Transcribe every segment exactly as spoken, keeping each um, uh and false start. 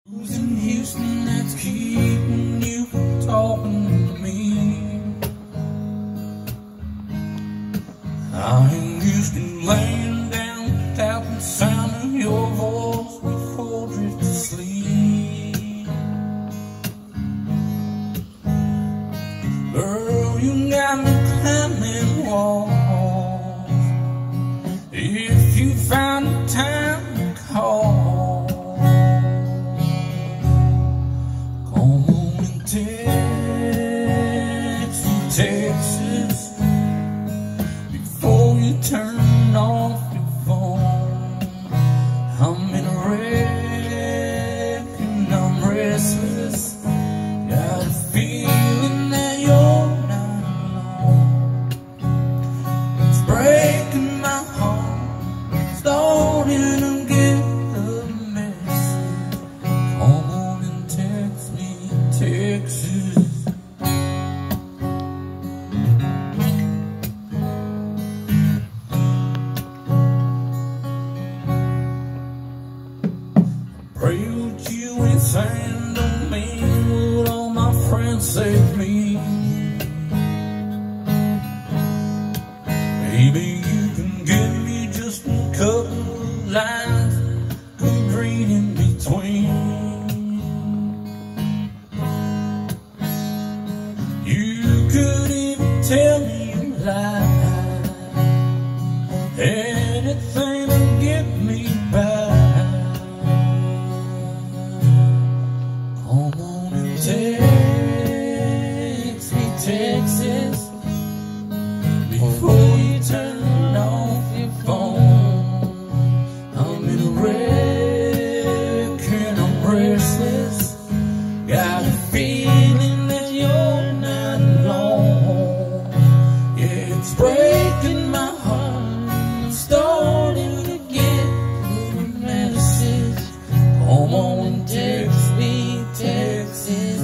Who's in Houston that's keeping you from talking to me? I'm in Houston laying down without the sound of your voice before I drift to sleep. Girl, you got me climbing walls. If you find the time to call, Texas, before you turn off your phone. I'm in a wreck and I'm restless. Got a feeling that you're not alone. It's breaking my heart, starting to get the message. Come on and text me, Texas. Pray what you ain't saying don't mean what all my friends say to me. Maybe you can give me just a couple of lines to read in between. You could even tell me you lied, anything to get me by. Text me, Texas, before you turn off your phone. I'm in a wreck and I'm restless. Got a feeling that you're not alone. Yeah, it's breaking my heart. I'm starting to get the message. Come on and text me, Texas.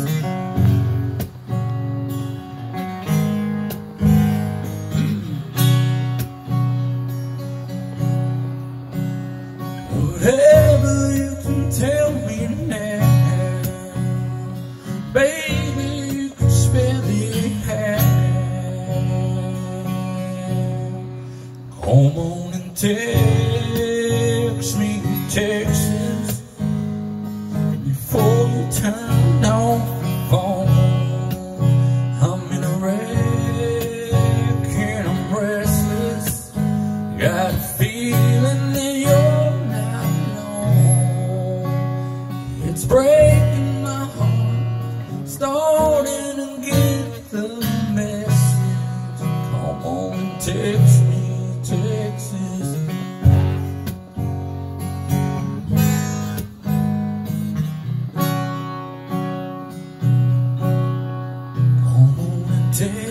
Whatever you can tell me now, baby, you can spare me half. Come on and text me, Texas, before you turn off the phone. I'm in a wreck and I'm restless. Got a feeling that you're not alone. It's breaking my heart, starting to get the message. Come on and text me, Texas. Take